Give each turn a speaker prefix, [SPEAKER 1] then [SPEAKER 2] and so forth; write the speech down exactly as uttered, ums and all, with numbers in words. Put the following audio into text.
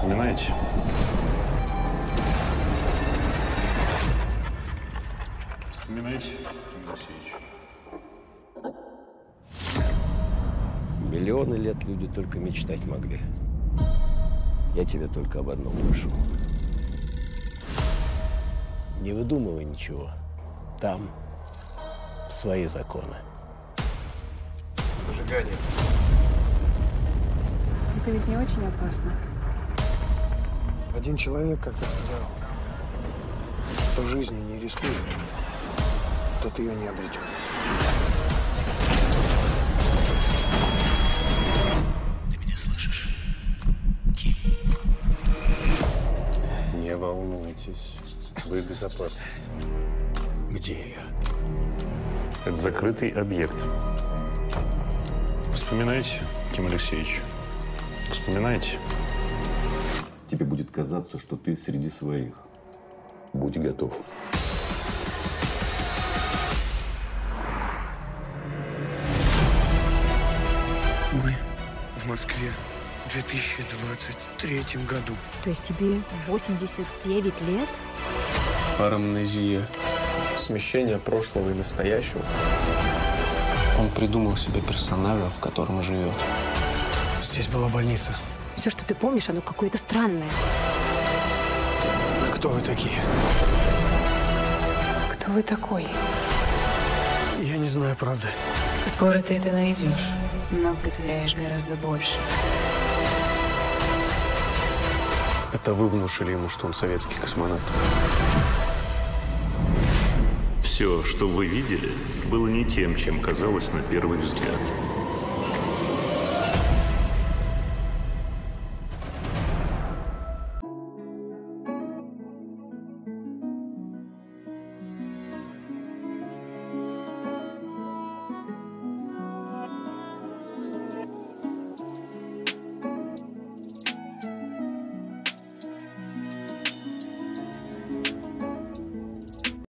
[SPEAKER 1] Вспоминаете? Вспоминаете, Тимур Алексеевич?
[SPEAKER 2] Миллионы лет люди только мечтать могли. Я тебя только об одном прошу. Не выдумывай ничего. Там свои законы.
[SPEAKER 3] Зажигание.
[SPEAKER 4] Это ведь не очень опасно.
[SPEAKER 3] Один человек как-то сказал, кто жизнью не рискует, тот ее не обретет.
[SPEAKER 5] Ты меня слышишь? Ким?
[SPEAKER 2] Не волнуйтесь. Вы в безопасности.
[SPEAKER 3] Где я?
[SPEAKER 1] Это закрытый объект. Вспоминаете, Тимур Алексеевич? Вспоминаете?
[SPEAKER 6] Тебе будет казаться, что ты среди своих. Будь готов.
[SPEAKER 3] Мы в Москве в две тысячи двадцать третьем году.
[SPEAKER 4] То есть тебе восемьдесят девять лет?
[SPEAKER 7] Парамнезия. Смещение прошлого и настоящего. Он придумал себе персонажа, в котором живет.
[SPEAKER 3] Здесь была больница.
[SPEAKER 4] Все, что ты помнишь, оно какое-то странное.
[SPEAKER 3] Кто вы такие?
[SPEAKER 8] Кто вы такой?
[SPEAKER 3] Я не знаю, правда.
[SPEAKER 8] Скоро ты это найдешь, но потеряешь гораздо больше.
[SPEAKER 7] Это вы внушили ему, что он советский космонавт.
[SPEAKER 1] Все, что вы видели, было не тем, чем казалось на первый взгляд.